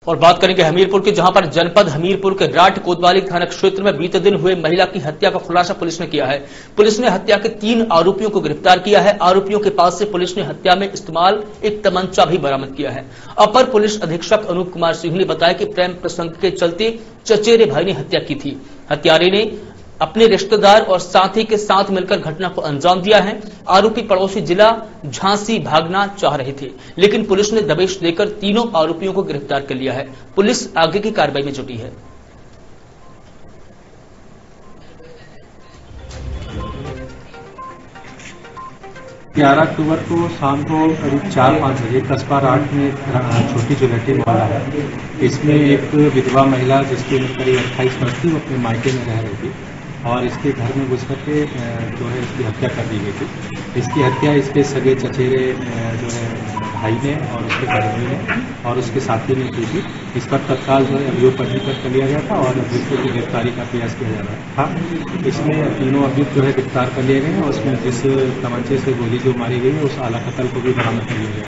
और बात करेंगे हमीरपुर की, जहां पर जनपद हमीरपुर के राट कोतवाली थाना क्षेत्र में बीते दिन हुए महिला की हत्या का खुलासा पुलिस ने किया है। पुलिस ने हत्या के 3 आरोपियों को गिरफ्तार किया है। आरोपियों के पास से पुलिस ने हत्या में इस्तेमाल एक तमंचा भी बरामद किया है। अपर पुलिस अधीक्षक अनूप कुमार सिंह ने बताया कि प्रेम प्रसंग के चलते चचेरे भाई ने हत्या की थी। हत्यारे ने अपने रिश्तेदार और साथी के साथ मिलकर घटना को अंजाम दिया है। आरोपी पड़ोसी जिला झांसी भागना चाह रहे थे, लेकिन पुलिस ने दबिश देकर तीनों आरोपियों को गिरफ्तार कर लिया है। पुलिस आगे की कार्रवाई में जुटी है। 11 अक्टूबर को शाम को करीब 4-5 बजे कस्बा राट में छोटी जुलहटी मोहल्ला है। इसमें एक विधवा महिला जिसकी उम्र करीब 28 वर्ष थी, वो अपने मायके में रह रही थी और इसके घर में घुस करके जो है इसकी हत्या कर दी गई थी। इसकी हत्या इसके सगे चचेरे जो है भाई ने और उसके बड़े ने और उसके साथी ने की थी। इस पर तत्काल जो है अभियोग पंजीकृत कर लिया गया था और अभियुक्तों की गिरफ्तारी का प्रयास किया जा रहा था। इसमें तीनों अभियुक्त जो है गिरफ्तार कर लिए गए हैं और उसमें जिस तमंचे से गोली जो मारी गई है उस आला कतल को भी बरामद कर लिया गया।